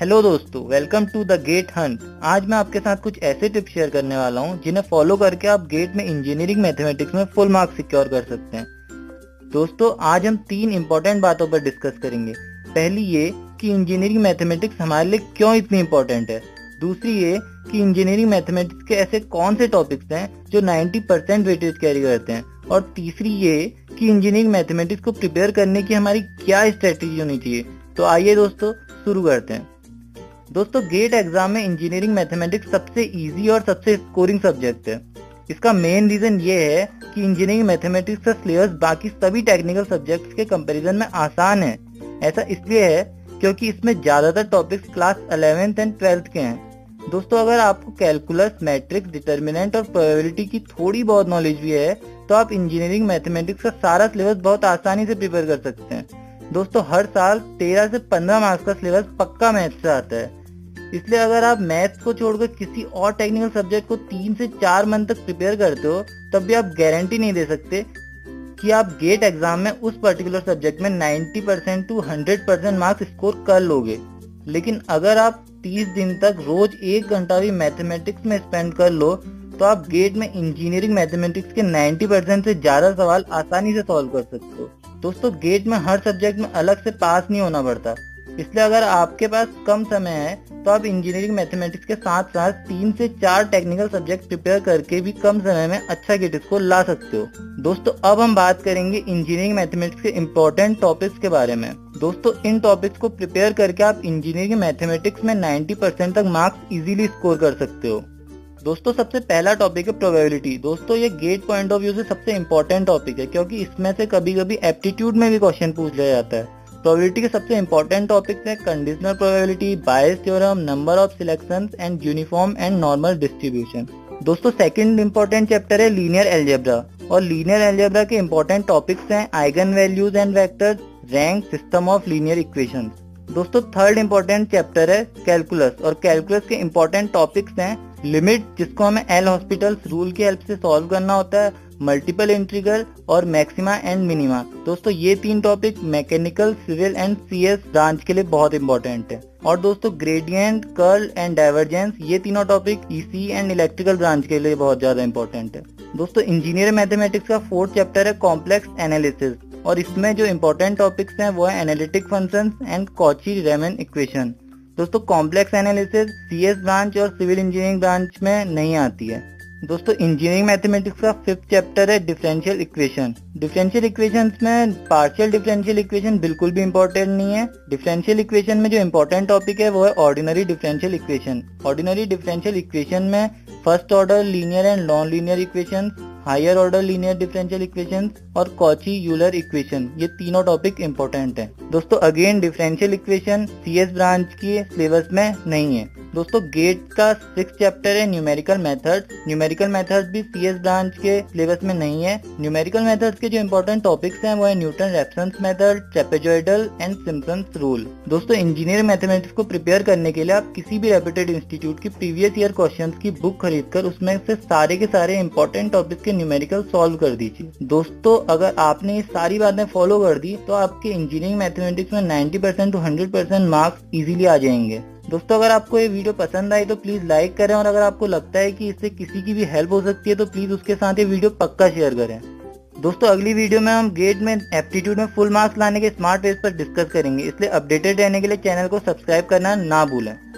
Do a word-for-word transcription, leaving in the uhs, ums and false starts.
Hello दोस्तों, welcome to the GATE hunt. आज मैं आपके साथ कुछ ऐसे टिप्स शेयर करने वाला हूं जिन्हें फॉलो करके आप गेट में इंजीनियरिंग मैथमेटिक्स में फुल मार्क्स सिक्योर कर सकते हैं। दोस्तों, आज हम तीन इंपॉर्टेंट बातों पर डिस्कस करेंगे। पहली ये कि इंजीनियरिंग मैथमेटिक्स हमारे लिए क्यों इतनी इंपॉर्टेंट है। दूसरी ये कि इंजीनियरिंग मैथमेटिक्स के ऐसे कौन से टॉपिक्स हैं जो नब्बे परसेंट वेटेज कैरी करते हैं। और तीसरी ये कि इंजीनियरिंग मैथमेटिक्स को प्रिपेयर करने की हमारी क्या स्ट्रेटेजी होनी चाहिए। तो आइए दोस्तों शुरू करते हैं। दोस्तों, गेट एग्जाम में इंजीनियरिंग मैथमेटिक्स सबसे इजी और सबसे स्कोरिंग सब्जेक्ट है। इसका मेन रीजन ये है कि इंजीनियरिंग मैथमेटिक्स का सिलेबस बाकी सभी टेक्निकल सब्जेक्ट्स के कंपैरिजन में आसान है। ऐसा इसलिए है क्योंकि इसमें ज्यादातर topics class eleventh and twelfth के हैं। दोस्तों, अगर आपको कैलकुलस, मैट्रिक्स, डिटर्मिनेंट और प्रोबेबिलिटी की थोड़ी बहुत नॉलेज भी है तो आप इंजीनियरिंग मैथमेटिक्स का सारा सिलेबस बहुत आसानी से प्रिपेयर कर सकते हैं। दोस्तों, हर साल तेरह से पंद्रह मार्क्स का सिलेबस पक्का मैथ्स से आता है। इसलिए अगर आप मैथ्स को छोड़कर किसी और टेक्निकल सब्जेक्ट को तीन से चार मंथ तक प्रिपेयर करते हो तब भी आप गारंटी नहीं दे सकते कि आप गेट एग्जाम में उस पर्टिकुलर सब्जेक्ट में नब्बे percent to hundred percent marks score कर लोगे। लेकिन अगर आप तीस दिन तक रोज एक घंटा भी मैथमेटिक्स में स्पेंड कर लो तो आप गेट में इंजीनियरिंग मैथमेटिक्स के नब्बे परसेंट से ज्यादा सवाल आसानी से सॉल्व कर सकते हो। दोस्तों, गेट में हर सब्जेक्ट में अलग से पास नहीं होना पड़ता। इसलिए अगर आपके पास कम समय है तो आप इंजीनियरिंग मैथमेटिक्स के साथ साथ तीन से चार टेक्निकल सब्जेक्ट प्रिपेयर करके भी कम समय में अच्छा गेट स्कोर ला सकते हो। दोस्तों, अब हम बात करेंगे इंजीनियरिंग मैथमेटिक्स के इम्पोर्टेंट टॉपिक्स के बारे में। दोस्तों, इन टॉपिक्स को प्रिपेयर करके आप इंजीनियरिंग मैथमेटिक्स में नब्बे परसेंट तक मार्क्स इजीली स्कोर कर सकते हो। दोस्तों, सबसे पहला टॉपिक है प्रोबेबिलिटी। दोस्तों, ये गेट पॉइंट ऑफ व्यू से सबसे इम्पोर्टेंट टॉपिक है क्योंकि इसमें से कभी कभी एप्टीट्यूड में भी क्वेश्चन पूछ लिया जाता है। प्रोबेबिलिटी के सबसे इंपॉर्टेंट टॉपिक्स हैं conditional probability, Bayes theorem, number of selections and uniform and normal distribution. दोस्तों, सेकंड इंपॉर्टेंट चैप्टर है लीनियर अलजेब्रा और लीनियर अलजेब्रा के इंपॉर्टेंट टॉपिक्स हैं eigen values and vectors, rank, system of linear equations. दोस्तों, third important chapter है calculus और calculus के important topics हैं लिमिट, जिसको हमें एल हॉस्पिटल्स रूल की हेल्प से सॉल्व करना होता है, मल्टीपल इंटीग्रल और मैक्सिमा एंड मिनिमा। दोस्तों, ये तीन topic mechanical, civil and CS branch के लिए बहुत इंपॉर्टेंट है। और दोस्तों, ग्रेडियंट, कर्ल एंड डाइवर्जेंस, ये तीनों topic EC and electrical branch के लिए बहुत ज्यादा इंपॉर्टेंट है। दोस्तों, इंजीनियर मैथमेटिक्स का फोर्थ चैप्टर है कॉम्प्लेक्स एनालिसिस और इसमें जो इंपॉर्टेंट टॉपिक्स हैं वो है analytic functions and Cauchy Riemann equation. दोस्तों, कॉम्प्लेक्स एनालिसिस सीएस ब्रांच और सिविल इंजीनियरिंग ब्रांच में नहीं आती है। दोस्तों, इंजीनियरिंग मैथमेटिक्स का फिफ्थ चैप्टर है डिफरेंशियल इक्वेशन। डिफरेंशियल इक्वेशंस में पार्शियल डिफरेंशियल इक्वेशन बिल्कुल भी इंपॉर्टेंट नहीं है। डिफरेंशियल इक्वेशन में जो इंपॉर्टेंट टॉपिक है वो है ordinary differential equation. Ordinary differential equation में first order linear and non linear equation, higher order linear differential equation और कॉची यूलर इक्वेशन, ये तीनों टॉपिक इंपॉर्टेंट हैं। दोस्तों, again differential equation CS branch की सिलेबस में नहीं है। दोस्तों, गेट का सिक्स चैप्टर है न्यूमेरिकल मेथड्स। न्यूमेरिकल मेथड्स भी सीएस ब्रांच के सिलेबस में नहीं है। न्यूमेरिकल मेथड्स के जो इंपॉर्टेंट टॉपिक्स हैं वो है Newton Raphson method, trapezoidal and Simpson's rule. दोस्तों, इंजीनियर मैथमेटिक्स को प्रिपेयर करने के लिए आप किसी भी रेप्यूटेड इंस्टीट्यूट की प्रीवियस ईयर क्वेश्चंस की बुक खरीदकर उसमें से सारे के सारे इंपॉर्टेंट टॉपिक्स के न्यूमेरिकल सॉल्व कर दीजिए। दोस्तों, अगर आपने ये सारी बातें फॉलो कर दी तो आपके इंजीनियरिंग मैथमेटिक्स में नब्बे percent to hundred percent marks easily आ जाएंगे। दोस्तों, अगर आपको ये वीडियो पसंद आई तो प्लीज लाइक करें और अगर आपको लगता है कि इससे किसी की भी हेल्प हो सकती है तो प्लीज उसके साथ ये वीडियो पक्का शेयर करें। दोस्तों, अगली वीडियो में हम गेट में एप्टीट्यूड में फुल मार्क्स लाने के स्मार्ट वेज पर डिस्कस करेंगे, इसलिए अपडेटेड रहने के लिए चैनल को सब्सक्राइब करना ना भूलें।